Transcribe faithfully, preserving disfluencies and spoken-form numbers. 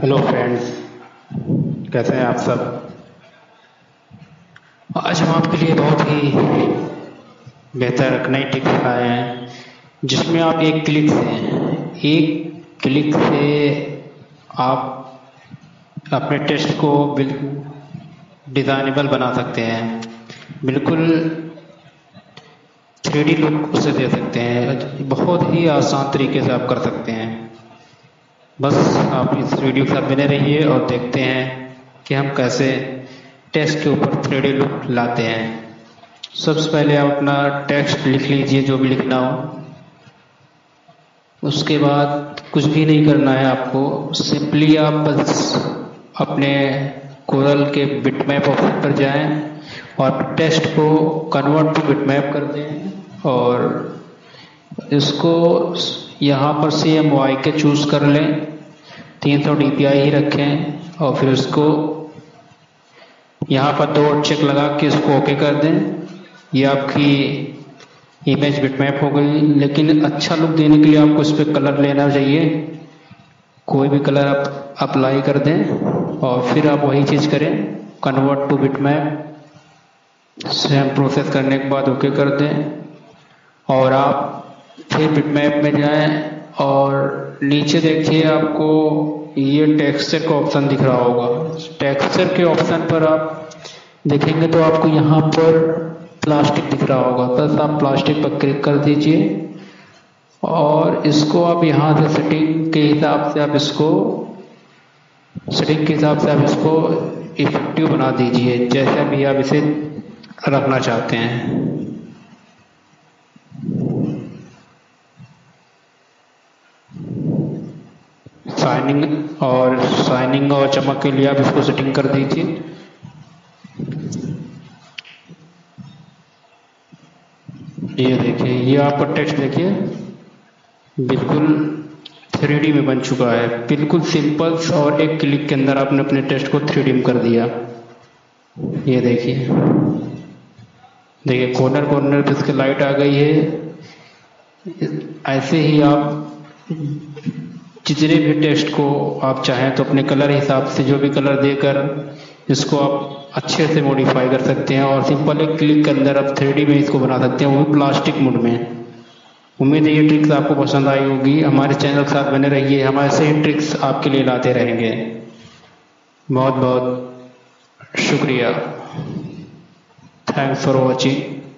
Hello friends, कैसे हैं आप सब। आज हम आपके लिए बहुत ही बेहतर नई टिप्स लाए हैं जिसमें आप एक क्लिक से एक क्लिक से आप अपने टेस्ट को बिल्कुल डिज़ाइनेबल बना सकते हैं। बिल्कुल थ्री डी लुक उसे दे सकते हैं। बहुत ही आसान तरीके से आप कर सकते हैं। बस आप इस वीडियो के साथ बने रहिए और देखते हैं कि हम कैसे टेक्स्ट के ऊपर थ्री डी लुक लाते हैं। सबसे पहले आप अपना टेक्स्ट लिख लीजिए, जो भी लिखना हो। उसके बाद कुछ भी नहीं करना है आपको, सिंपली आप बस अपने कोरल के बिटमैप ऑप्शन पर जाएं और टेक्स्ट को कन्वर्ट टू बिटमैप कर दें और इसको यहाँ पर सी एम वाई के चूज़ कर लें। तीन सौ डी पी आई ही रखें और फिर उसको यहाँ पर दो चेक लगा के इसको ओके कर दें। ये आपकी इमेज बिटमैप हो गई। लेकिन अच्छा लुक देने के लिए आपको इस पर कलर लेना चाहिए। कोई भी कलर आप अप्लाई कर दें और फिर आप वही चीज़ करें, convert to bitmap. Same process करने के बाद ओके कर दें और आप फिर बिटमैप में जाएं और नीचे देखिए आपको ये टेक्सचर का ऑप्शन दिख रहा होगा। टेक्सचर के ऑप्शन पर आप देखेंगे तो आपको यहाँ पर प्लास्टिक दिख रहा होगा। बस आप प्लास्टिक पर क्लिक कर दीजिए और इसको आप यहाँ से सेटिंग के हिसाब से आप इसको सेटिंग के हिसाब से आप इसको इफेक्टिव बना दीजिए, जैसे भी आप इसे रखना चाहते हैं। शाइनिंग और शाइनिंग और चमक के लिए आप इसको सेटिंग कर दीजिए। ये देखिए, ये आपका टेक्स्ट देखिए बिल्कुल थ्री डी में बन चुका है। बिल्कुल सिंपल और एक क्लिक के अंदर आपने अपने टेक्स्ट को थ्री डी में कर दिया। ये देखिए देखिए कॉर्नर कॉर्नर पे इसकी लाइट आ गई है। ऐसे ही आप जितने भी टेक्स्ट को आप चाहें तो अपने कलर हिसाब से जो भी कलर देकर इसको आप अच्छे से मॉडिफाई कर सकते हैं और सिंपल एक क्लिक के अंदर आप थ्री डी में इसको बना सकते हैं, वो भी प्लास्टिक मोड में। उम्मीद है ये ट्रिक्स आपको पसंद आई होगी। हमारे चैनल के साथ बने रहिए, हम ऐसे ही ट्रिक्स आपके लिए लाते रहेंगे। बहुत बहुत शुक्रिया। Thanks for watching.